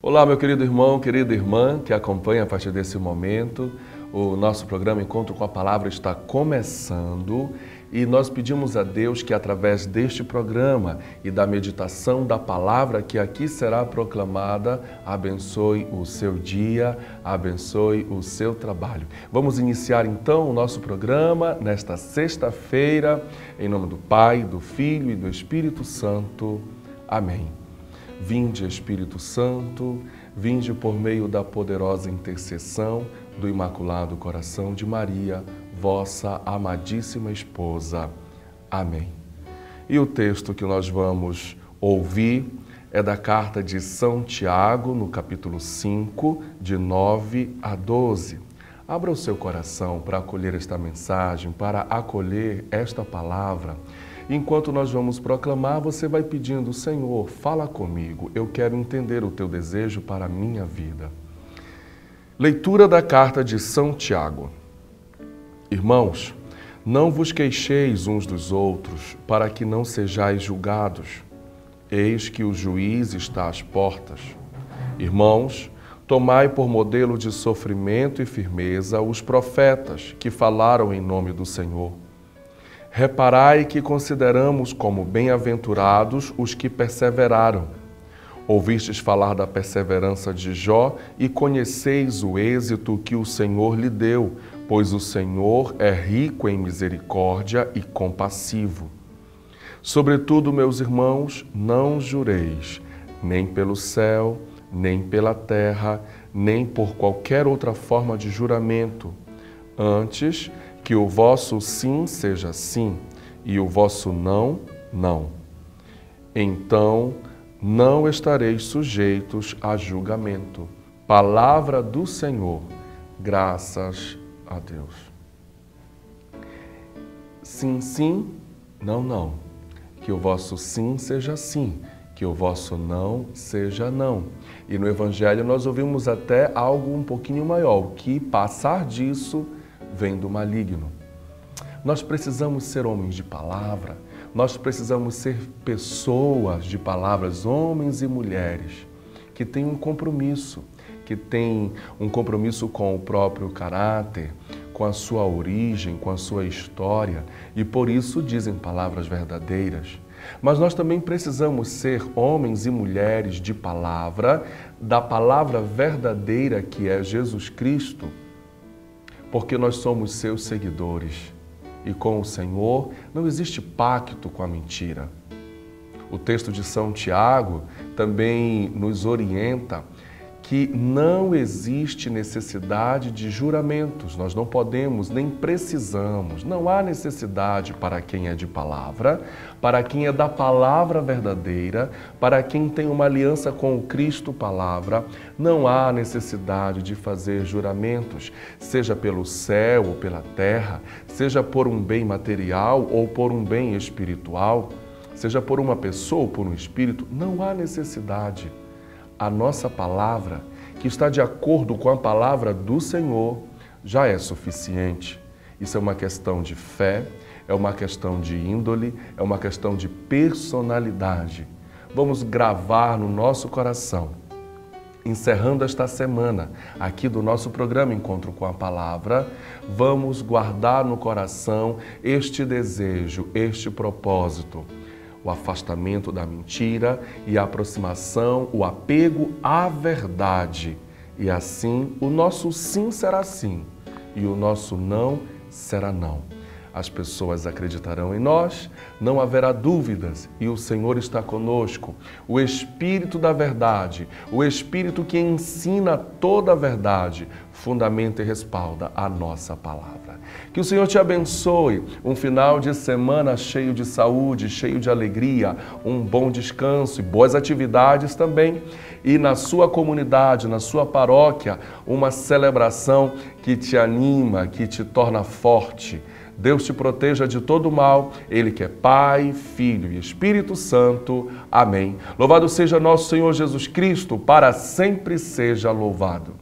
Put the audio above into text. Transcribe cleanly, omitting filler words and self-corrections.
Olá, meu querido irmão, querida irmã que acompanha a partir desse momento. O nosso programa Encontro com a Palavra está começando e nós pedimos a Deus que através deste programa e da meditação da palavra que aqui será proclamada, abençoe o seu dia, abençoe o seu trabalho. Vamos iniciar então o nosso programa nesta sexta-feira, em nome do Pai, do Filho e do Espírito Santo. Amém. Vinde, Espírito Santo, vinde por meio da poderosa intercessão do Imaculado Coração de Maria, vossa amadíssima esposa. Amém. E o texto que nós vamos ouvir é da carta de São Tiago, no capítulo 5, de 9 a 12. Abra o seu coração para acolher esta mensagem, para acolher esta palavra. Enquanto nós vamos proclamar, você vai pedindo: Senhor, fala comigo, eu quero entender o teu desejo para a minha vida. Leitura da carta de São Tiago. Irmãos, não vos queixeis uns dos outros, para que não sejais julgados. Eis que o juiz está às portas. Irmãos, tomai por modelo de sofrimento e firmeza os profetas que falaram em nome do Senhor. Reparai que consideramos como bem-aventurados os que perseveraram. Ouvistes falar da perseverança de Jó e conheceis o êxito que o Senhor lhe deu, pois o Senhor é rico em misericórdia e compassivo. Sobretudo, meus irmãos, não jureis, nem pelo céu, nem pela terra, nem por qualquer outra forma de juramento. Antes, que o vosso sim seja sim e o vosso não, não. Então, não estareis sujeitos a julgamento. Palavra do Senhor, graças a Deus. Sim, sim, não, não. Que o vosso sim seja sim, que o vosso não seja não. E no Evangelho nós ouvimos até algo um pouquinho maior, que passar disso vem do maligno. Nós precisamos ser homens de palavra, nós precisamos ser pessoas de palavras, homens e mulheres, que têm um compromisso, com o próprio caráter, com a sua origem, com a sua história, e por isso dizem palavras verdadeiras. Mas nós também precisamos ser homens e mulheres de palavra, da palavra verdadeira que é Jesus Cristo, porque nós somos seus seguidores e com o Senhor não existe pacto com a mentira. O texto de São Tiago também nos orienta que não existe necessidade de juramentos, nós não podemos nem precisamos, não há necessidade para quem é de palavra, para quem é da palavra verdadeira, para quem tem uma aliança com o Cristo palavra, não há necessidade de fazer juramentos, seja pelo céu ou pela terra, seja por um bem material ou por um bem espiritual, seja por uma pessoa ou por um espírito, não há necessidade. A nossa palavra, que está de acordo com a palavra do Senhor, já é suficiente. Isso é uma questão de fé, é uma questão de índole, é uma questão de personalidade. Vamos gravar no nosso coração, encerrando esta semana aqui do nosso programa Encontro com a Palavra, vamos guardar no coração este desejo, este propósito. O afastamento da mentira e a aproximação, o apego à verdade. E assim, o nosso sim será sim e o nosso não será não. As pessoas acreditarão em nós, não haverá dúvidas e o Senhor está conosco. O Espírito da verdade, o Espírito que ensina toda a verdade, fundamenta e respalda a nossa palavra. Que o Senhor te abençoe, um final de semana cheio de saúde, cheio de alegria, um bom descanso e boas atividades também. E na sua comunidade, na sua paróquia, uma celebração que te anima, que te torna forte. Deus te proteja de todo mal, Ele que é Pai, Filho e Espírito Santo. Amém. Louvado seja nosso Senhor Jesus Cristo, para sempre seja louvado.